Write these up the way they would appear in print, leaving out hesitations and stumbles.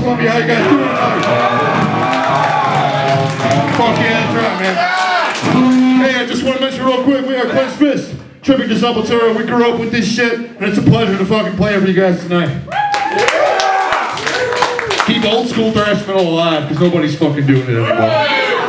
Let me know how you guys doing tonight. Fuck yeah, that's right, man. Hey, I just want to mention real quick, we are Clenched, tribute to Sepultura. We grew up with this shit, and it's a pleasure to fucking play it for you guys tonight. Keep old school thrash metal alive, because nobody's fucking doing it anymore.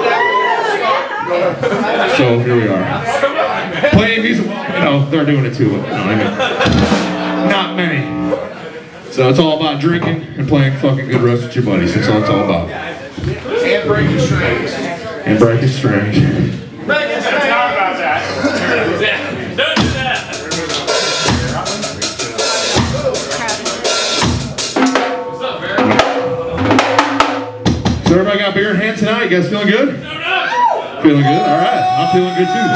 So here we are. Playing music, they're doing it too. Not many. So it's all about drinking and playing fucking good roast with your buddies. That's all it's all about. And breaking strings. And breaking strings. Let's talk about that. Don't do that. So everybody got beer in hand tonight? You guys feeling good? Feeling good? Alright. I'm feeling good too.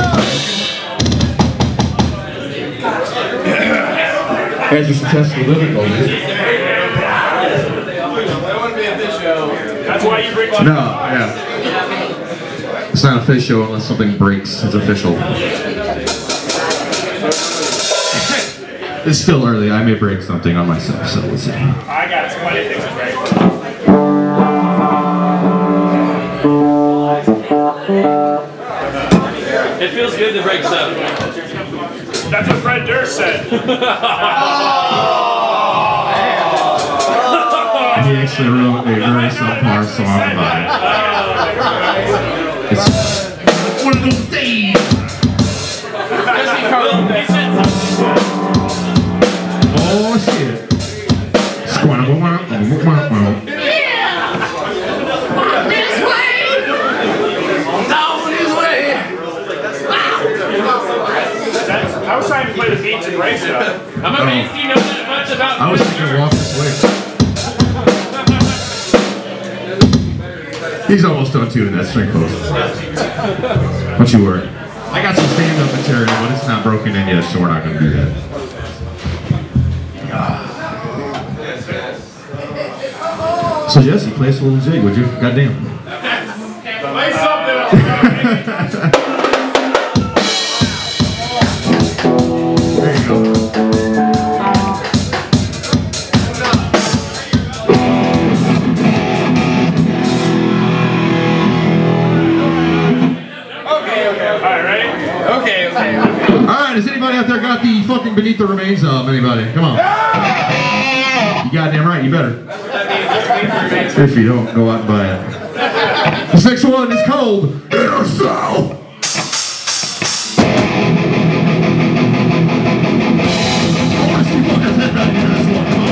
Guys, just a test of the difficulty. That's why you bring No, yeah. It's not official unless something breaks. It's official. It's still early. I may break something on myself, so we'll see. I got so many things to break. It feels good to break stuff. That's what Fred Durst said. He actually wrote a very subpar song about it. It's one of those days. Oh shit. I was trying to play the beats and break stuff. I'm amazed you know that much about. I was thinking walk this way. He's almost done tuning that string post. Don't you worry. I got some stand-up material, but it's not broken in yet, so we're not going to do that. So Jesse, play us a little jig, would you? Goddamn. Play something. There you go. Alright, has anybody out there got the fucking Beneath the Remains of anybody? Come on. You goddamn right, you better. If you don't, go out and buy it. This next one is called Inner South. I want to see fuckers head ready to this one. Come on.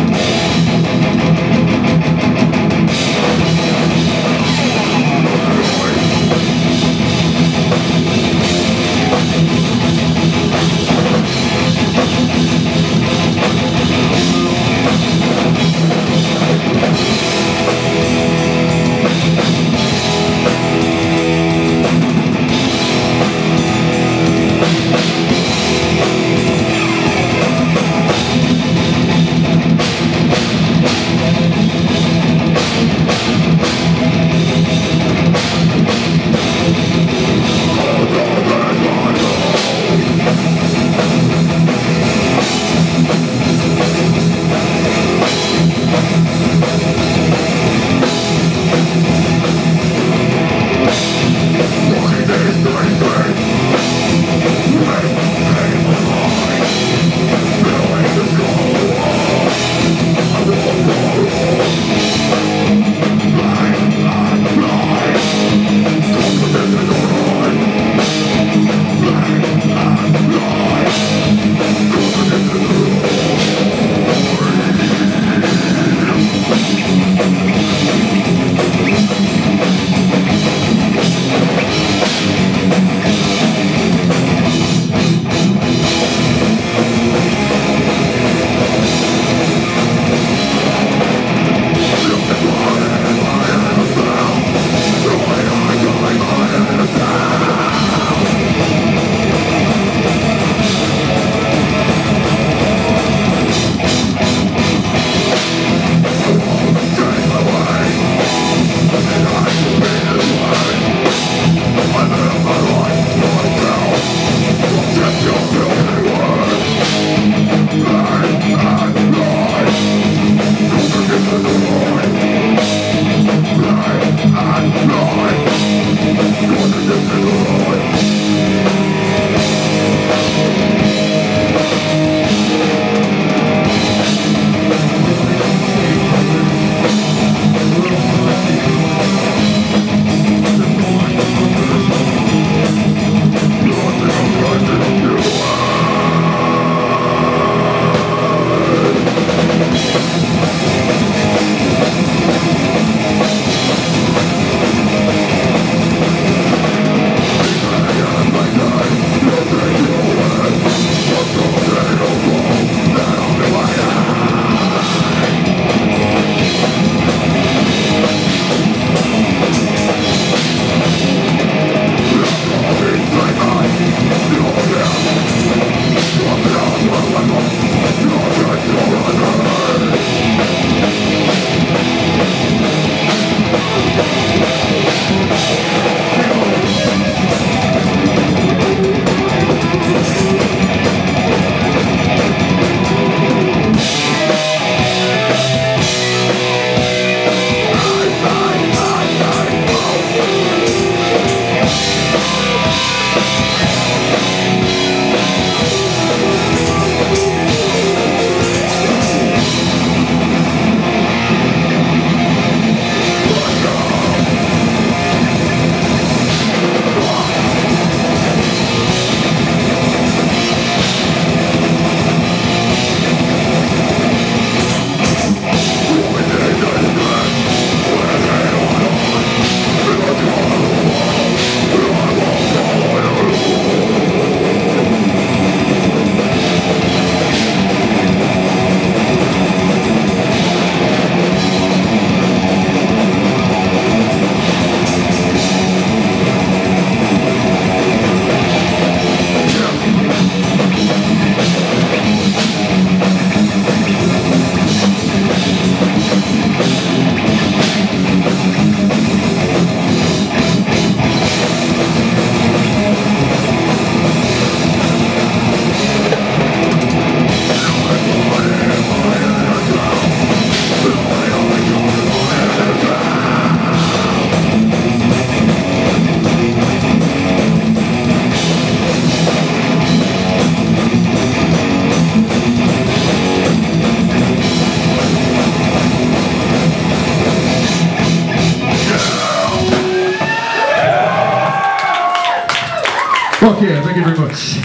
Thank you very much.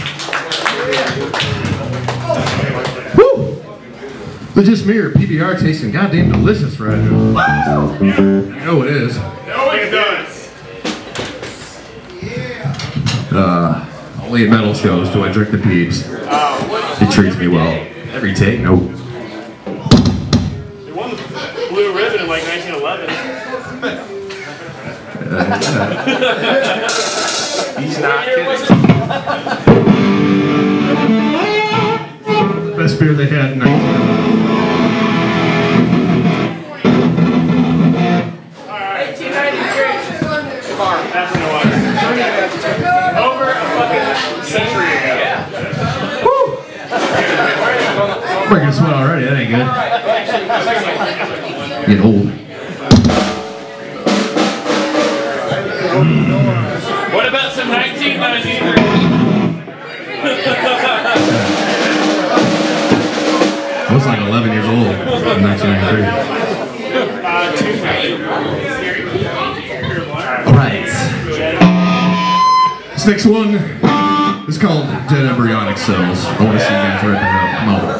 Woo! But just me or PBR tasting goddamn delicious right now. You know it is. No, it does. Only at metal shows do I drink the peeps. It treats me well. Every take, no. They won the blue ribbon in like 1911. He's not kidding. Best beer they had in 1993. That's what it was. Over a fucking century ago. Woo! Breaking a sweat already, that ain't good. Get old. What about some 1993? I was like 11 years old in 1993. Alright. This next one is called Dead Embryonic Cells. I want to see you guys rip it up. Come on.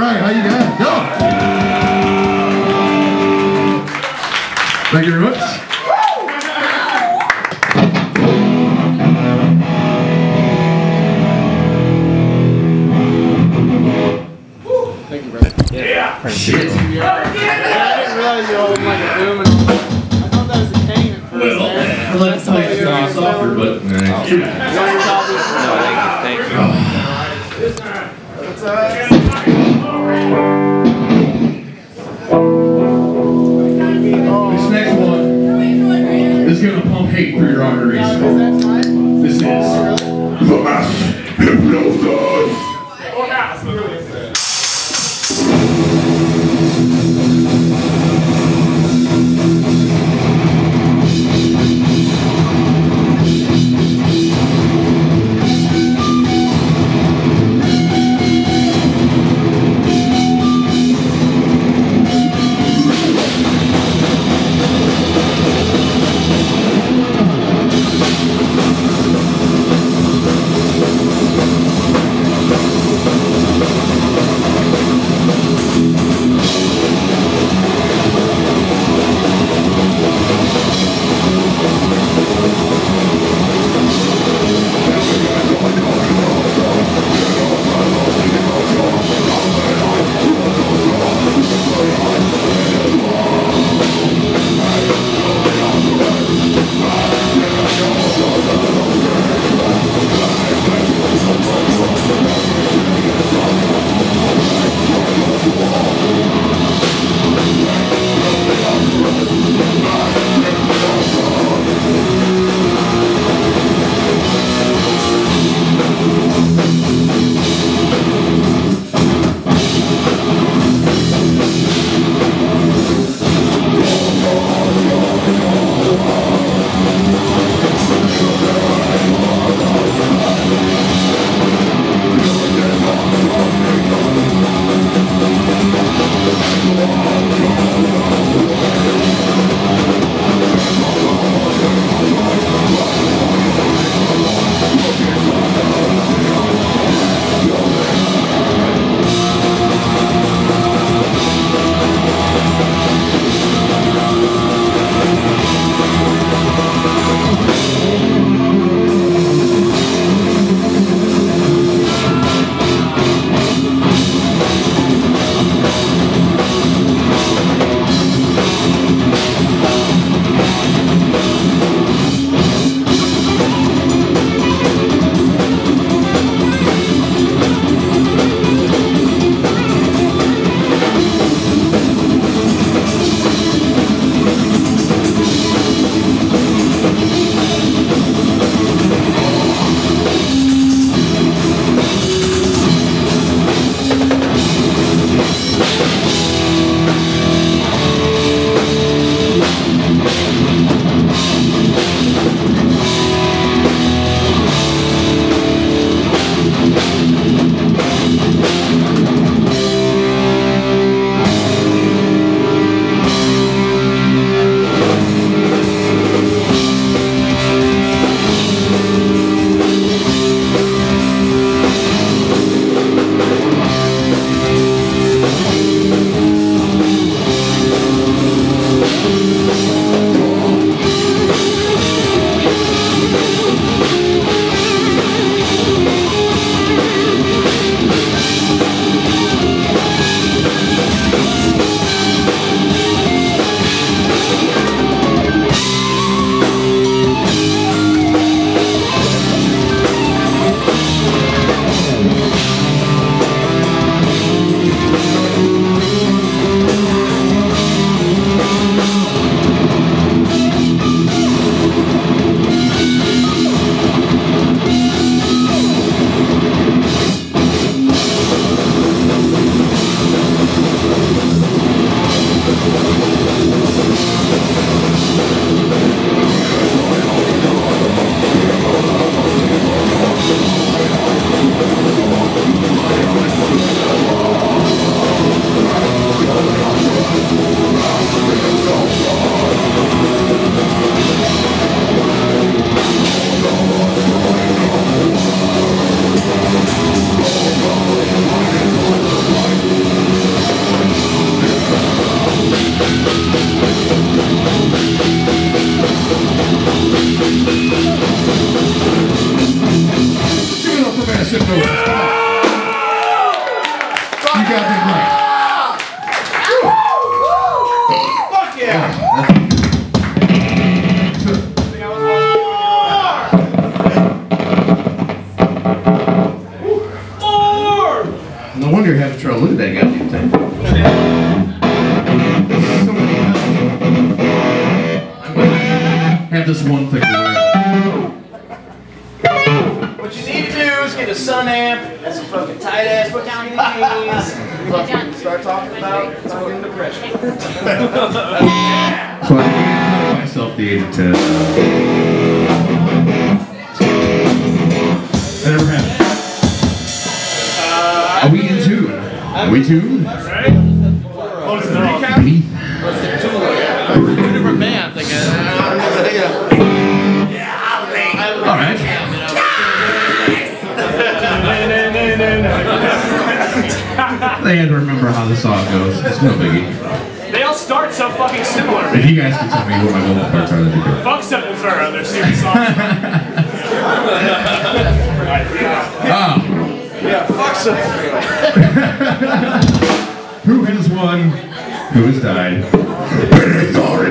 right, how you guys? Go! Thank you very much. Shit. I didn't realize you all was like a boom and I thought that was a cane at first. Well, I'd like to play softer, but You want your copy? No, thank you. What's up? this next one is gonna pump hate through your arteries. Is that time? This is the mass hypnosis. goddamn right. Fuck yeah! No wonder you're having trouble. Look at that goddamn thing. So many I'm gonna have this one thing. What you need to do is get a sun amp and some fucking tight ass fucking knees. Fucking start talking about fucking depression. So I gave myself the age of 10. That never happened. Are we in tune? Are we tuned? What's the recap? Beneath. Two different bands, I guess. Alright. They had to remember how the song goes. It's no biggie. They all start so fucking similar, If man. you guys can tell me what my vocal parts are, that'd be great. Fuck Sepultura, their serious songs. Ah. Yeah, fuck some. Who has won? Who has died? It's already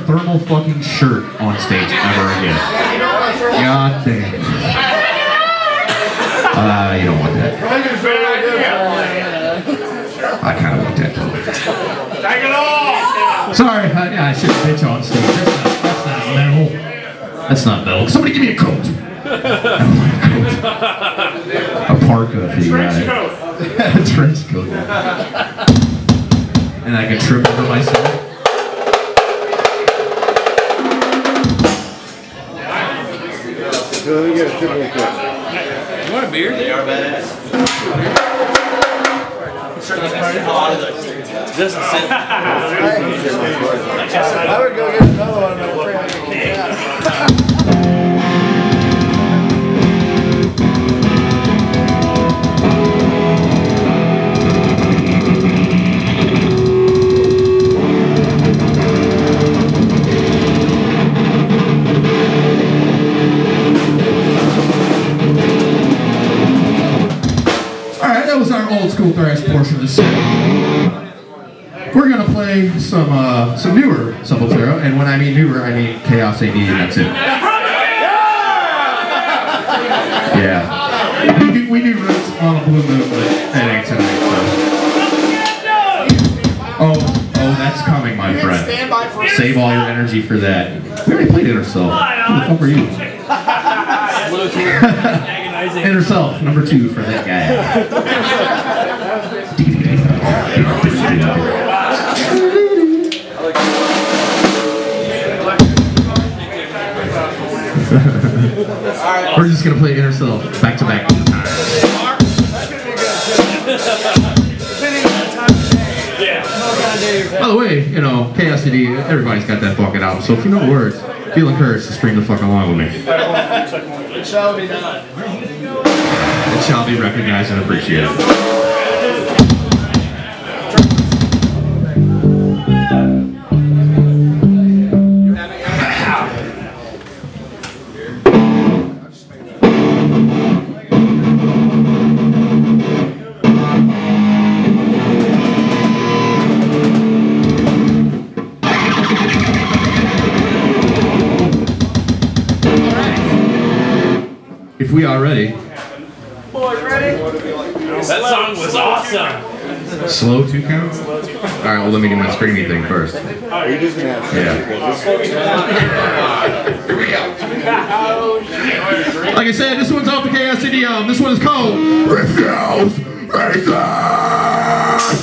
thermal fucking shirt on stage ever again. God damn. You don't want that. I kind of want that though. Take it off! Sorry, I should bitch on stage. That's not metal. That's not metal. Somebody give me a coat. I want a coat. A parka if you got it. A trench coat. And I can trip over myself. You want a beer? They are badass. Doesn't sit. I would go get another one. That was our old school thrash portion of the set. We're gonna play some newer Sepultura, and when I mean newer, I mean Chaos AD, and that's it. Yeah. We do Roots on a Blue Moon, but that ain't tonight, so. Oh, that's coming, my friend. Save all your energy for that. We already played it ourselves. Who the fuck are you? Inner Self, number 2 for that guy. We're just gonna play Inner Self back to back. By the way, you know, Chaos CD, everybody's got that fucking album, so if you know the words, feel encouraged to stream the fuck along with me. It shall be done. It shall be recognized and appreciated. If we are ready. That song was awesome. Slow 2 count? Alright, well let me do my screaming thing first. You're just gonna have to. Yeah. Here we go. Like I said, this one's off the Chaos CD album. This one is called Refuse Racer.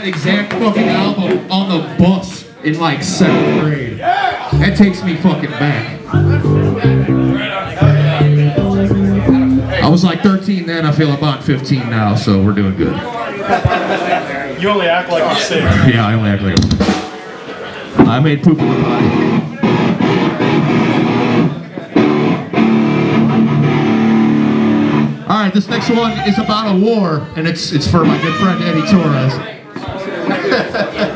that exact fucking album on the bus in like 7th grade. That takes me fucking back. I was like 13 then, I feel about 15 now, so we're doing good. You only act like you're sick. Yeah, I only act like I made poop in the potty. Alright, this next one is about a war, and it's for my good friend Eddie Torres.